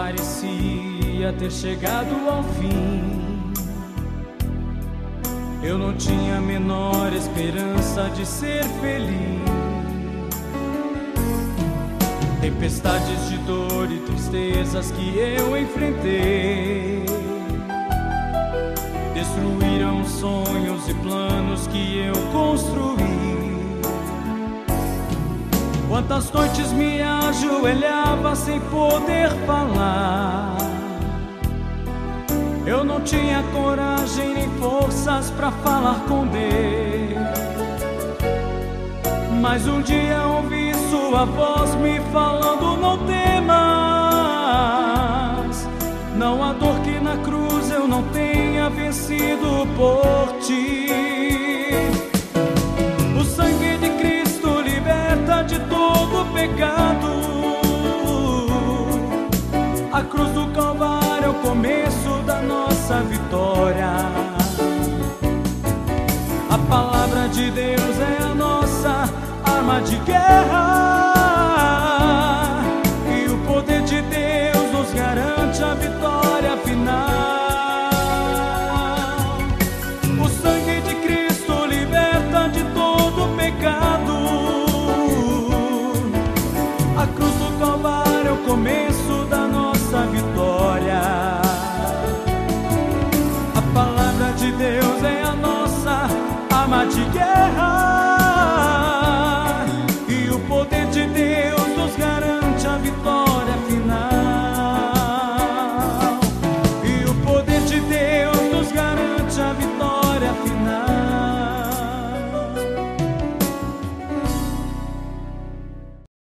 parecia ter chegado ao fim. Eu não tinha a menor esperança de ser feliz. Tempestades de dor e tristezas que eu enfrentei destruíram sonhos e planos que eu construí. Quantas noites me ajoelhava sem poder falar. Eu não tinha coragem nem forças pra falar com Deus. Mas um dia ouvi sua voz me falando: não temas, não há dor que na cruz eu não tenha vencido por ti. O sangue de Cristo liberta de todo pecado. A cruz do Calvário é o começo da nossa vitória. A palavra de Deus é a nossa arma de guerra.